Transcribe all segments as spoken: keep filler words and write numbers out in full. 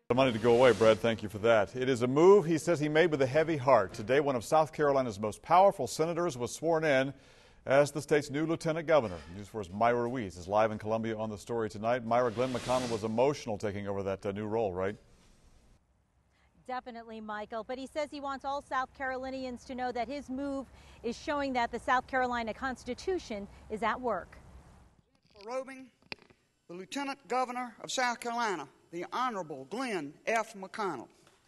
The money to go away, Brad. Thank you for that. It is a move he says he made with a heavy heart. Today, one of South Carolina's most powerful senators was sworn in as the state's new lieutenant governor. News four's Myra Ruiz is live in Columbia on the story tonight. Myra, Glenn McConnell was emotional taking over that uh, new role, right? Definitely, Michael. But he says he wants all South Carolinians to know that his move is showing that the South Carolina Constitution is at work. Robing, the Lieutenant Governor of South Carolina, the Honorable Glenn F. McConnell.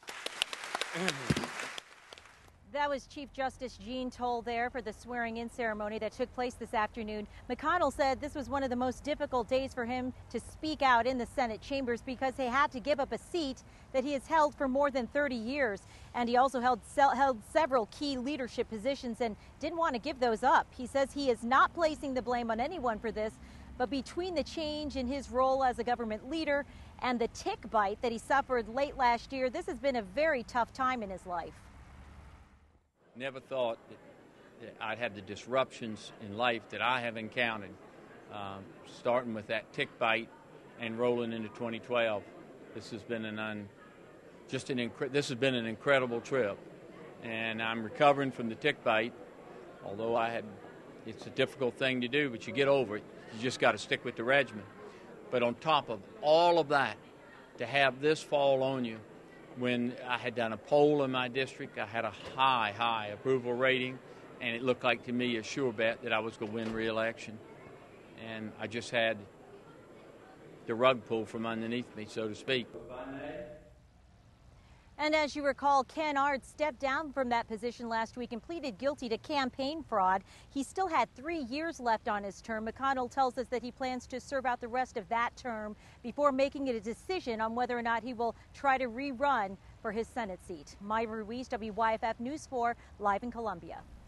That was Chief Justice Jean Toll there for the swearing-in ceremony that took place this afternoon. McConnell said this was one of the most difficult days for him to speak out in the Senate chambers because he had to give up a seat that he has held for more than thirty years. And he also held, held several key leadership positions and didn't want to give those up. He says he is not placing the blame on anyone for this, but between the change in his role as a government leader and the tick bite that he suffered late last year, this has been a very tough time in his life. Never thought that I'd have the disruptions in life that I have encountered, um, starting with that tick bite and rolling into twenty twelve. This has been an un, just an incre- this has been an incredible trip, and I'm recovering from the tick bite. Although I had, it's a difficult thing to do, but you get over it. You just got to stick with the regimen. But on top of all of that, to have this fall on you. When I had done a poll in my district, I had a high, high approval rating, and it looked like to me a sure bet that I was going to win re-election. And I just had the rug pulled from underneath me, so to speak. And as you recall, Ken Ard stepped down from that position last week and pleaded guilty to campaign fraud. He still had three years left on his term. McConnell tells us that he plans to serve out the rest of that term before making a decision on whether or not he will try to rerun for his Senate seat. Myra Ruiz, W Y F F News four, live in Columbia.